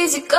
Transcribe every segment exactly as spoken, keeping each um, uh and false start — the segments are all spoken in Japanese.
easy go.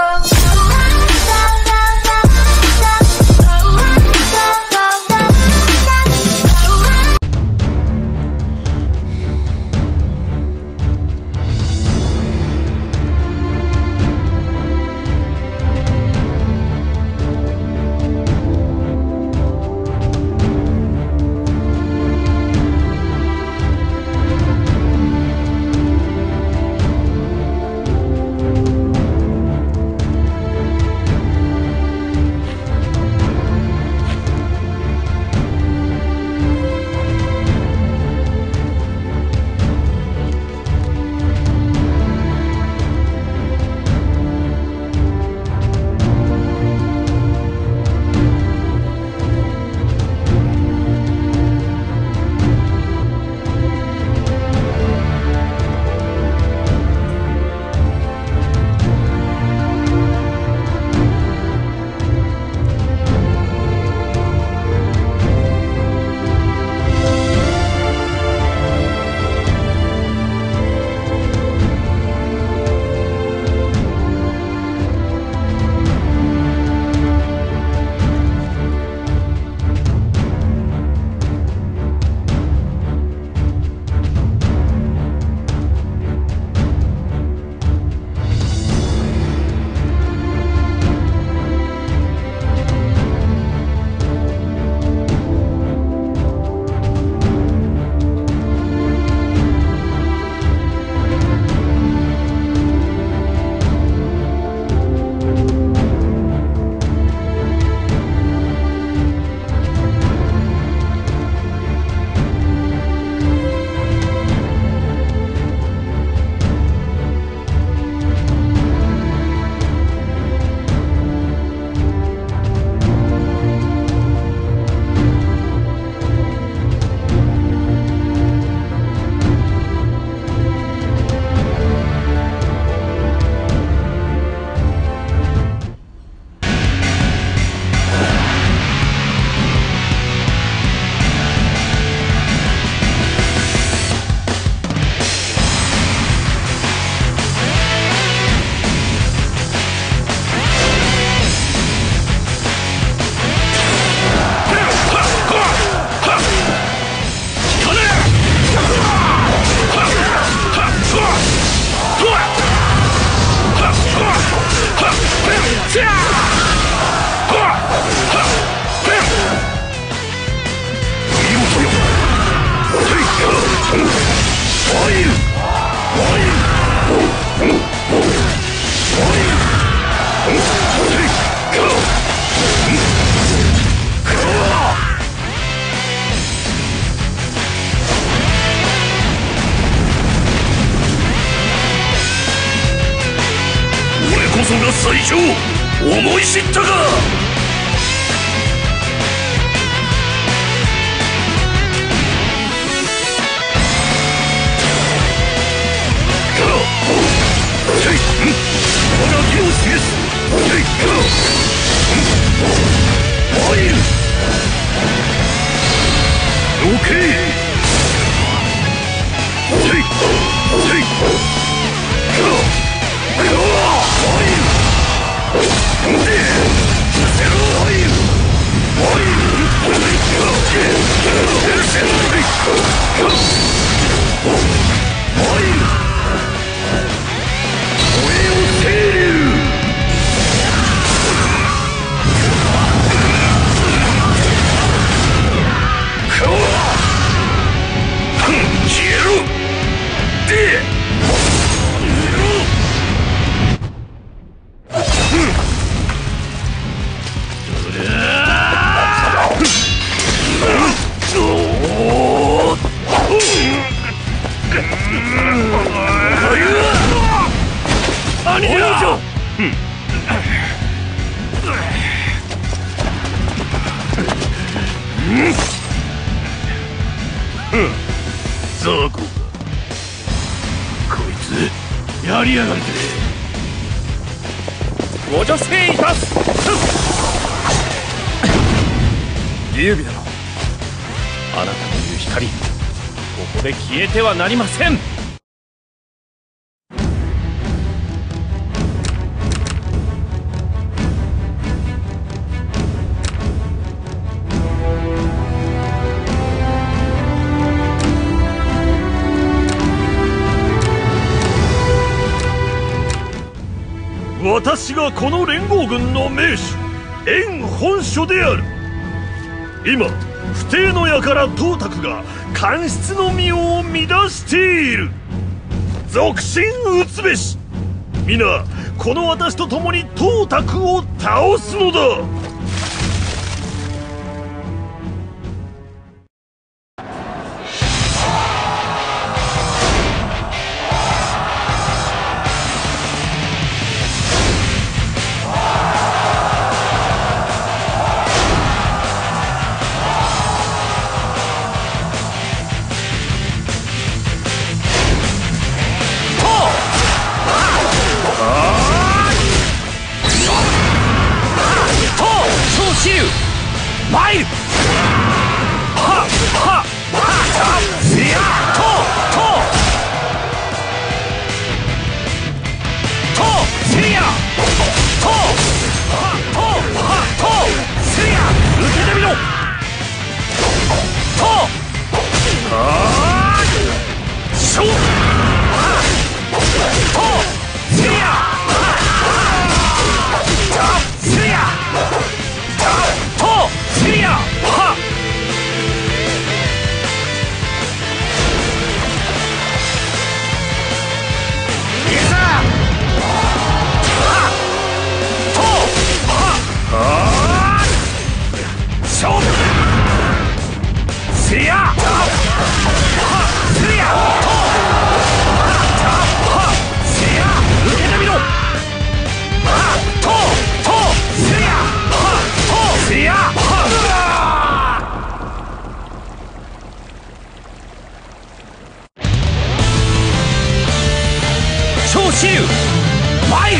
最強思い知ったか。我が義を示す。どけ。ザコか。こいつやりやがるぜ。ご助勢いたす。劉備殿、あなたの言う光、ここで消えてはなりません。 私がこの連合軍の名手燕本所である。今不定の輩董卓が官室の身を乱している。賊心討つべし。皆この私と共に董卓を倒すのだ。参る。はっはっはっせやとととせやとはっとはっとせや受けてみろ。とはーしょはっとせやたせやとせやはっいざはっとはっはっしょせやはっせやとはっせや受けてみろ。はっととせやはっとせやはっ長州参る。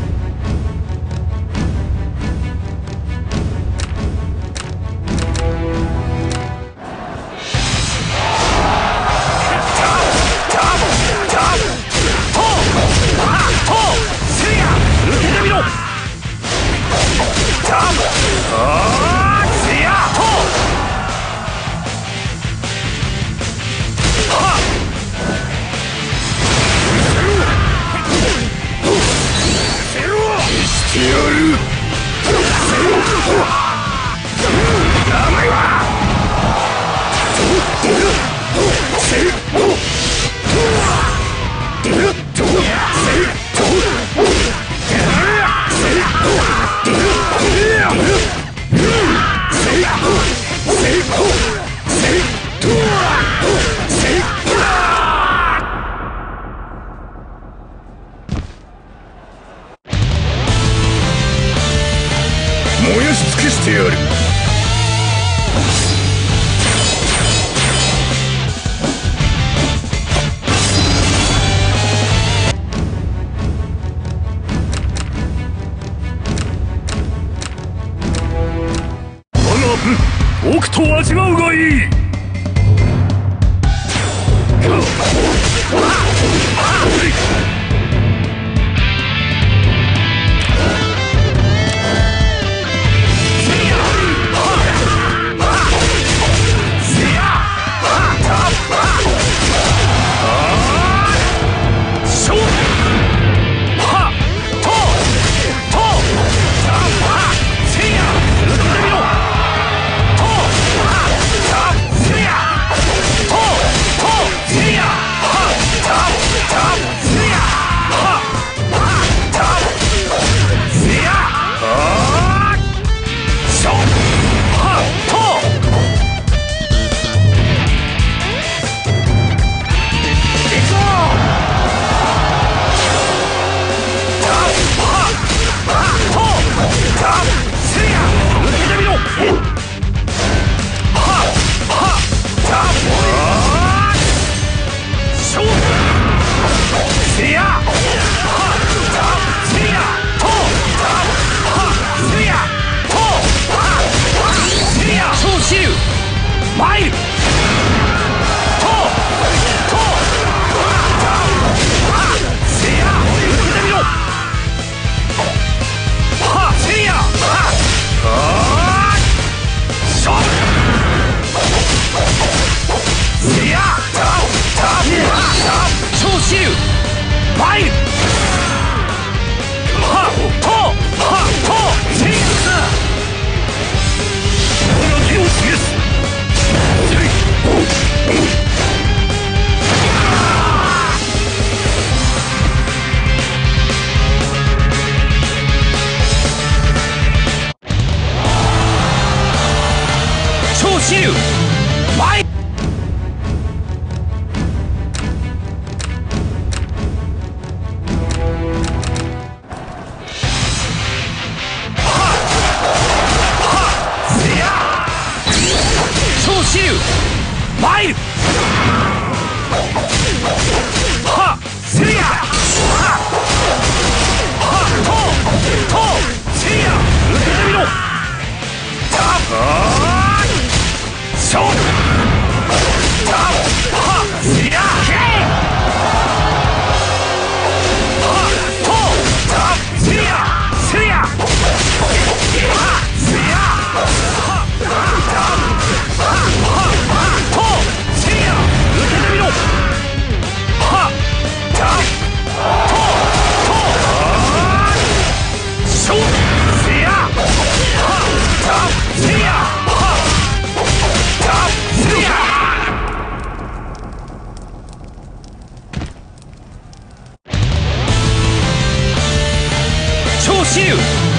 燃やし尽くしてやる。我が奥と味わうがいい。せ参る。はっせりゃ。はっはっととせりゃ。受けてみろ。たっ勝負。たっはっせりゃ。はっとたっせりゃせりゃ。はっせりゃ。はっとせりゃ。受けてみろ。はったっとと勝負せりゃ。はったっせりゃ。はったっせりゃ。超支流